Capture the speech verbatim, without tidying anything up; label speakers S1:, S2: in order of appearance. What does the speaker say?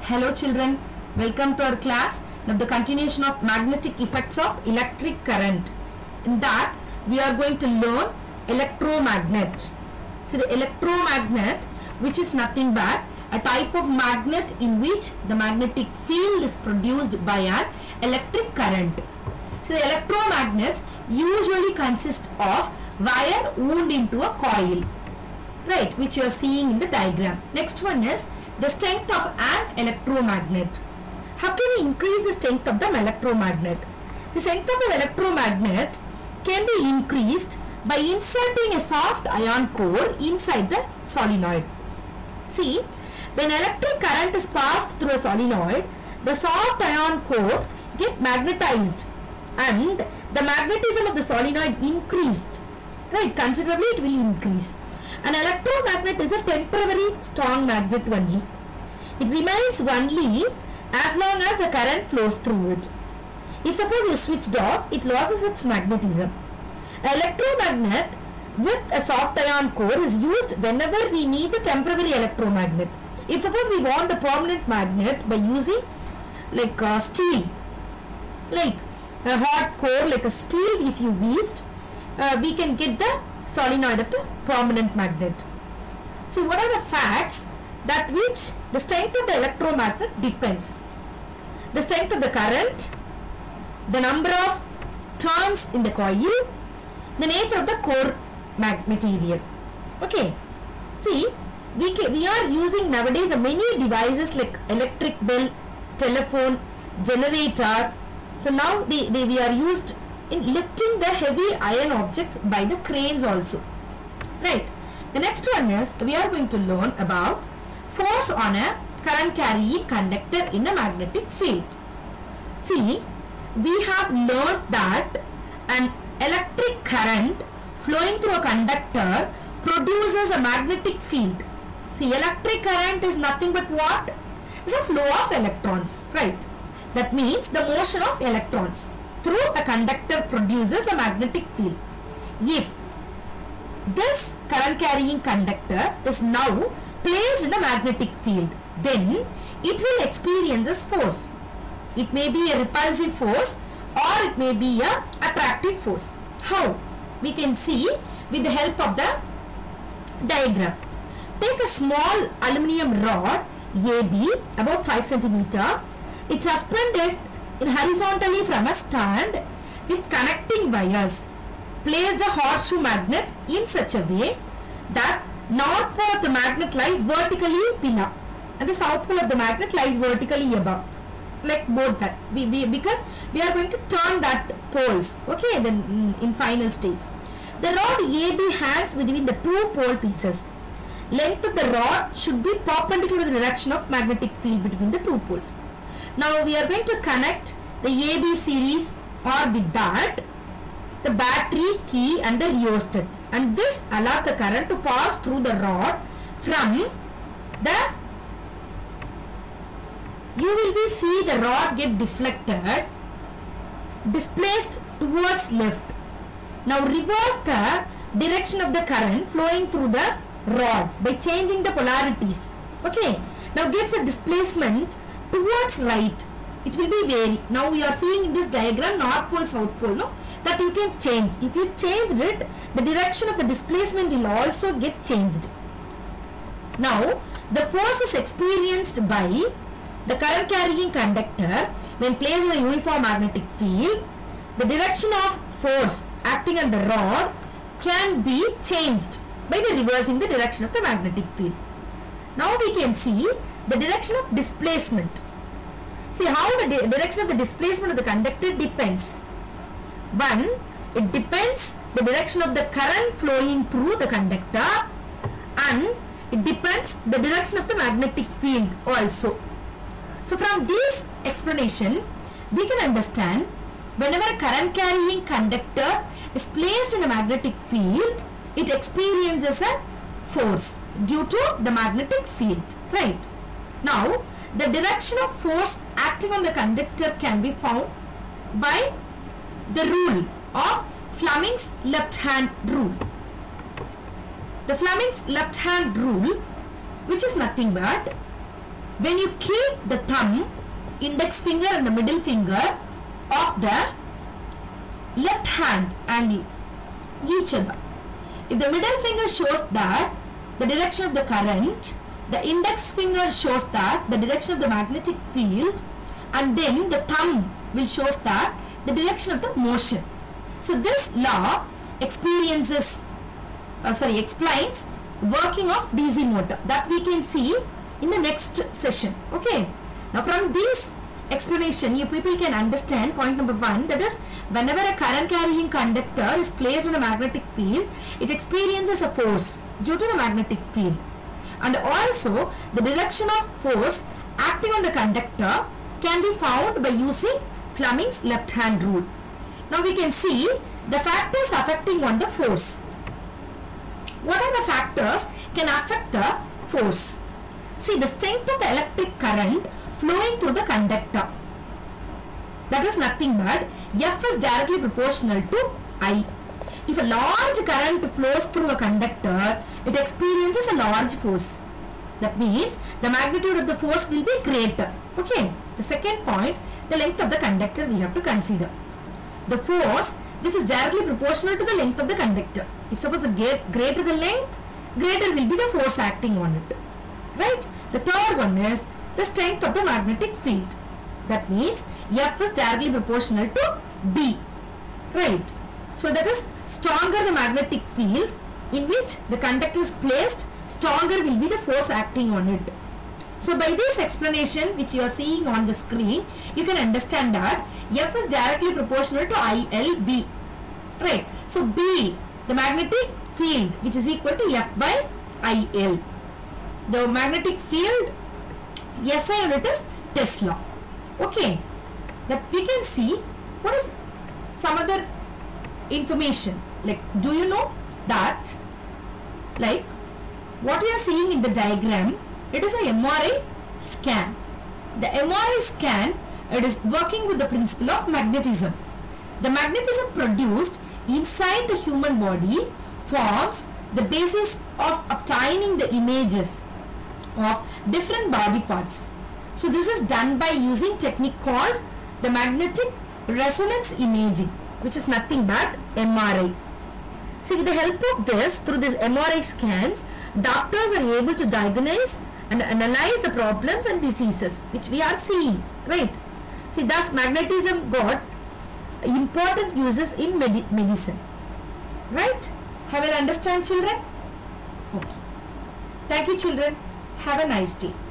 S1: Hello children, welcome to our class. Now the continuation of magnetic effects of electric current. In that we are going to learn electromagnet. So the electromagnet, which is nothing but a type of magnet in which the magnetic field is produced by an electric current. So the electromagnets usually consist of wire wound into a coil, right, which you are seeing in the diagram. Next one is the strength of an electromagnet. How can we increase the strength of the electromagnet? The strength of the electromagnet can be increased by inserting a soft ion core inside the solenoid. See, when electric current is passed through a solenoid, the soft ion core get magnetized and the magnetism of the solenoid increased, right, considerably it will increase. An electromagnet is a temporary strong magnet only. It remains only as long as the current flows through it. If suppose you switched off, it loses its magnetism. An electromagnet with a soft ion core is used whenever we need a temporary electromagnet. If suppose we want a permanent magnet by using like uh, steel, like a hot core like a steel, if you used, uh, we can get the solenoid of the permanent magnet. So what are the facts that which the strength of the electromagnet depends? The strength of the current, the number of turns in the coil, the nature of the core material. Okay, see, we can, we are using nowadays the many devices like electric bell, telephone, generator. So now they, they we are used in lifting the heavy iron objects by the cranes also, right. The next one is we are going to learn about force on a current carrying conductor in a magnetic field. See, we have learned that an electric current flowing through a conductor produces a magnetic field. See, electric current is nothing but what? It's a flow of electrons, right. That means the motion of electrons through a conductor produces a magnetic field. If this current carrying conductor is now placed in a magnetic field, then it will experience a force. It may be a repulsive force or it may be a attractive force. How? We can see with the help of the diagram. Take a small aluminium rod A B about five centimeters. It's suspended in horizontally from a stand with connecting wires. Place the horseshoe magnet in such a way that north pole of the magnet lies vertically below and the south pole of the magnet lies vertically above, like both that. We, we because we are going to turn that poles. Okay, then in, in final stage, the rod A B hangs between the two pole pieces. Length of the rod should be perpendicular to the direction of magnetic field between the two poles. Now we are going to connect the A B series, or with that the battery, key and the rheostat, and this allows the current to pass through the rod from the, you will be see the rod get deflected, displaced towards left. Now reverse the direction of the current flowing through the rod by changing the polarities. Okay, now get the displacement towards right. It will be vary. Now we are seeing in this diagram north pole, south pole, no, that you can change. If you changed it, the direction of the displacement will also get changed. Now the force is experienced by the current carrying conductor when placed in a uniform magnetic field. The direction of force acting on the rod can be changed by the reversing the direction of the magnetic field. Now we can see the direction of displacement. See how the di direction of the displacement of the conductor depends. One, it depends the direction of the current flowing through the conductor, and it depends the direction of the magnetic field also. So from this explanation, we can understand whenever a current carrying conductor is placed in a magnetic field, it experiences a force due to the magnetic field, right. Now the direction of force acting on the conductor can be found by the rule of Fleming's left hand rule. The Fleming's left hand rule, which is nothing but when you keep the thumb, index finger and the middle finger of the left hand and each other. If the middle finger shows that the direction of the current, the index finger shows that the direction of the magnetic field, and then the thumb will shows that the direction of the motion. So this law experiences, uh, sorry, explains working of D C motor that we can see in the next session. Okay. Now from this explanation, you people can understand point number one, that is, whenever a current carrying conductor is placed on a magnetic field, it experiences a force due to the magnetic field, and also the direction of force acting on the conductor can be found by using Fleming's left hand rule. Now we can see the factors affecting on the force. What are the factors can affect the force? See, the strength of the electric current flowing through the conductor, that is nothing but F is directly proportional to I. If a large current flows through a conductor, it experiences a large force. That means the magnitude of the force will be greater. Okay. The second point, the length of the conductor we have to consider. The force which is directly proportional to the length of the conductor. If suppose the greater the length, greater will be the force acting on it. Right? The third one is the strength of the magnetic field. That means F is directly proportional to B. Right? So that is, stronger the magnetic field in which the conductor is placed, stronger will be the force acting on it. So by this explanation which you are seeing on the screen, you can understand that F is directly proportional to I L B. Right? So B, the magnetic field, which is equal to F by I L. The magnetic field S I unit is Tesla. Okay. That we can see what is some other information. Like, do you know that, like, what we are seeing in the diagram, it is a M R I scan. The M R I scan, it is working with the principle of magnetism. The magnetism produced inside the human body forms the basis of obtaining the images of different body parts. So this is done by using technique called the magnetic resonance imaging, which is nothing but M R I. See, with the help of this, through these M R I scans, doctors are able to diagnose and analyze the problems and diseases which we are seeing. Right? See, thus magnetism got important uses in medi medicine. Right? Have you understand, children? Okay. Thank you, children. Have a nice day.